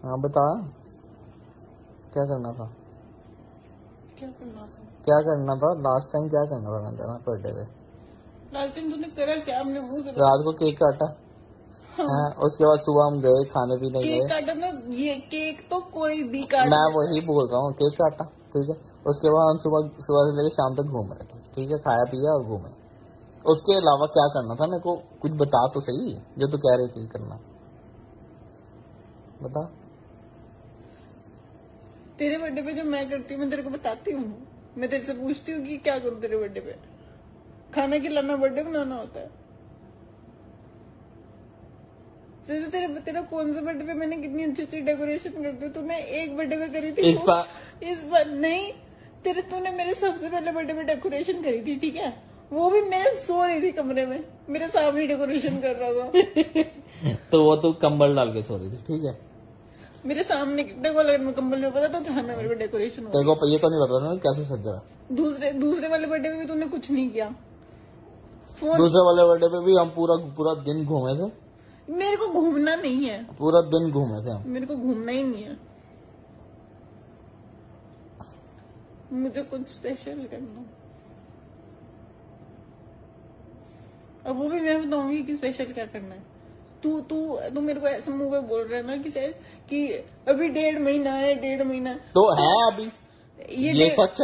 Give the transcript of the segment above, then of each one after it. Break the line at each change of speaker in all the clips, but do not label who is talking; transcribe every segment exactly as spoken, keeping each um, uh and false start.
हाँ बता, क्या करना था?
क्या करना था?
क्या करना था लास्ट टाइम? क्या करना था तेरा बर्थडे पे?
लास्ट टाइम तूने करा क्या? हमने मुंह से
रात को केक काटा।
हाँ।
हाँ, उसके बाद सुबह हम गए खाने पीने
केक
गए।
काटा ना, ये केक तो कोई भी काट।
मैं वही बोल रहा हूँ, केक काटा, ठीक है। उसके बाद हम सुबह सुबह से लेकर शाम तक घूम रहे थे, ठीक है, खाया पिया और घूमे। उसके अलावा क्या करना था मेरे को कुछ बता तो सही, जो तू कह रही थी करना, बता।
तेरे बर्थडे पे जो मैं करती हूँ मैं तेरे को बताती हूँ। मैं तेरे से पूछती हूँ कि क्या करूँ तेरे बर्थडे पे। खाना खिलाना बर्थडे बनाना होता है। तो तेरे तेरा कौन सा बर्थडे पे मैंने कितनी अच्छी अच्छी डेकोरेशन करती हूँ। तूने एक बर्थडे पे करी थी
इस बार
इस बार नहीं। तेरे तूने मेरे सबसे पहले बर्थडे पे डेकोरेशन करी थी, ठीक है। वो भी मैं सो रही थी कमरे में, मेरे सामने डेकोरेशन कर रहा था।
तो वो तो कंबल डाल के सो रही थी, ठीक है।
मेरे सामने देखो, अगर मैं कंबल में पता तो ध्यान में मेरे को डेकोरेशन हो।
तेरे को ये तो नहीं पता ना कैसे सजा।
दूसरे दूसरे वाले बर्थडे में भी तूने कुछ नहीं किया। फोन
दूसरे वाले बर्थडे पे भी हम पूरा पूरा दिन घूमे थे।
मेरे को घूमना नहीं है,
पूरा दिन घूमे थे हम।
मेरे को घूमना ही नहीं है। मुझे कुछ स्पेशल करना, अब वो भी मैं बताऊंगी कि स्पेशल क्या करना है। तू तू तू मेरे को ऐसे मुंह पे बोल रहा है ना कि शायद कि अभी डेढ़ महीना है, डेढ़ महीना
तो है अभी।
ये,
ये सच है,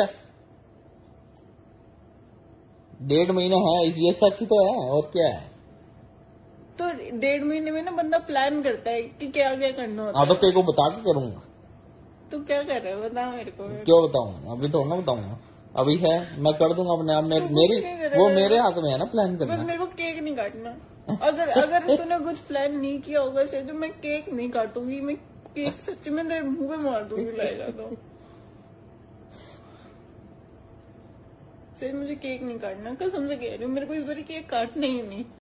डेढ़ महीना है, ये सच ही तो है, और क्या है।
तो डेढ़ महीने में ना बंदा प्लान करता है कि क्या क्या करना होता
हाँ
है।
तो तेरे को बता के करूंगा।
तू क्या कर रहा है बता मेरे को।
क्यों बताऊंगा? अभी तो ना बताऊंगा, अभी है, मैं कर दूंगा अपने आप। मेरी मेरी वो मेरे हाथ में है ना प्लान
बस
करना।
मेरे को केक नहीं काटना। अगर अगर तूने कुछ प्लान नहीं किया होगा से तो मैं केक नहीं काटूंगी। मैं केक सच्ची में तेरे मुंह पे मार दूंगी लाएगा तो। से मुझे केक नहीं काटना, कसम से कह रही हूँ। मेरे को इस बार केक काटना ही नहीं।